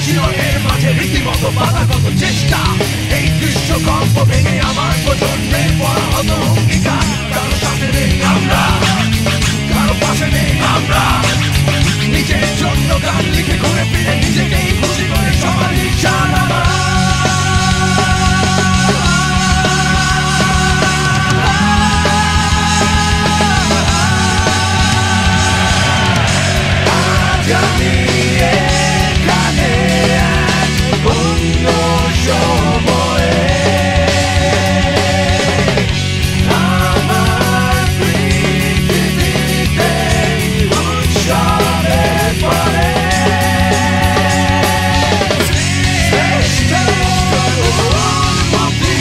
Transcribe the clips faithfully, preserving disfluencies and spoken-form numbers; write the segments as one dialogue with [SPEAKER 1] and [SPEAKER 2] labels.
[SPEAKER 1] হাসির মাঝে রীতিমতো বাধাগত চেষ্টা এই দৃশ্য গল্প ভেঙে আমার প্রজন্মের পড়া হতো অঙ্গীকার কারো সাথে নেই আমরা কারো পাশে নেই আমরা নিজের জন্য গান লিখে ঘুরে ফিরে নিজেকেই খুশি করে সমাজই চালাবা জানি এখানে এক অন্য সময়ে আমার পৃথিবীতে উৎসবের পরে শ্রেষ্ঠ উন্নতি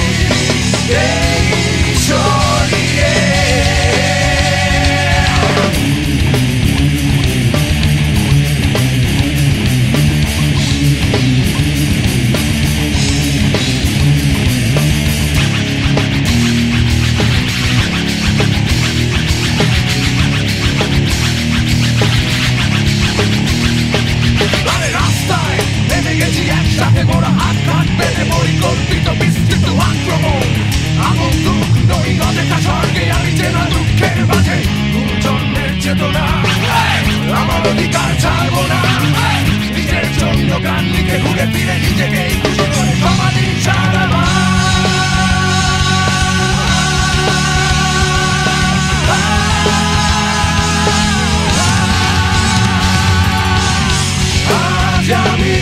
[SPEAKER 1] এই ছড়িয়ে একসাথে মোরা হাত হাত পেতে পরিকল্পিত বিস্তৃত আক্রমণ আগুন দুঃখ নইল দেখা স্বর্গে আমি চেনা দুঃখের মাঝে জন্মের চেতনা আমার অধিকার ছাড়বো না নিজের জন্য গান লিখে ঘুরে ফিরে নিজেকেই খুশি করে সমাধি ছাড়াবা আজ আমি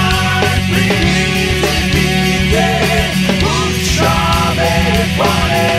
[SPEAKER 1] Bye.